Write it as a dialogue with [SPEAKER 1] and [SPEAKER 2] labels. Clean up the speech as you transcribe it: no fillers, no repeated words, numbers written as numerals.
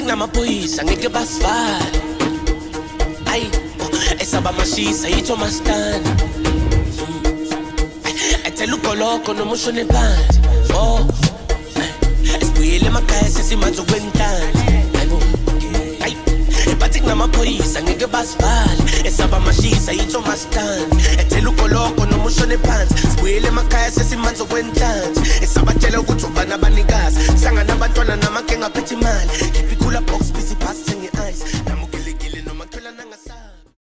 [SPEAKER 1] namaphoyisa ngeke basivale ayi esaba mashisa yitho mastani ethela ugoloko noma ushone phansi esibuyele emakhaya sesimanzi okwentando hayibo bathi kunamaphoyisa ngeke basivale esaba mashisa yitho mastani ethela ugoloko noma ushone phansi sibuyele emakhaya sesimanzi okwentando esabatshela ukuthi ubani abanikazi sanga nabantwana namakhe ngaphethe imali keep it cool up box busy pass senge ice